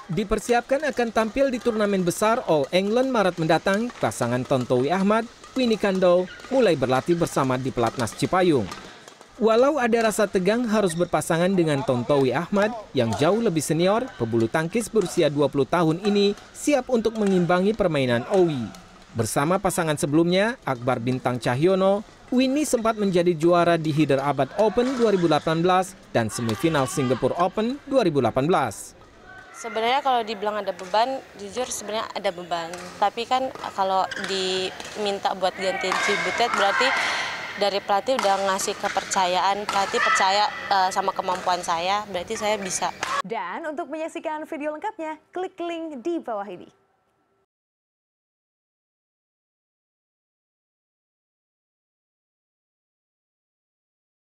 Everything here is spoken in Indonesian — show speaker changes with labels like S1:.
S1: Dipersiapkan akan tampil di turnamen besar All England Maret mendatang, pasangan Tontowi Ahmad, Winnie Kandou mulai berlatih bersama di Pelatnas Cipayung. Walau ada rasa tegang harus berpasangan dengan Tontowi Ahmad yang jauh lebih senior, pebulu tangkis berusia 20 tahun ini siap untuk mengimbangi permainan Owi. Bersama pasangan sebelumnya, Akbar Bintang Cahyono, Winnie sempat menjadi juara di Hyderabad Open 2018 dan semifinal Singapore Open 2018.
S2: Sebenarnya kalau dibilang ada beban, jujur sebenarnya ada beban. Tapi kan kalau diminta buat gantiin Cibutet berarti dari pelatih udah ngasih kepercayaan, pelatih percaya sama kemampuan saya, berarti saya bisa.
S3: Dan untuk menyaksikan video lengkapnya, klik link di bawah ini.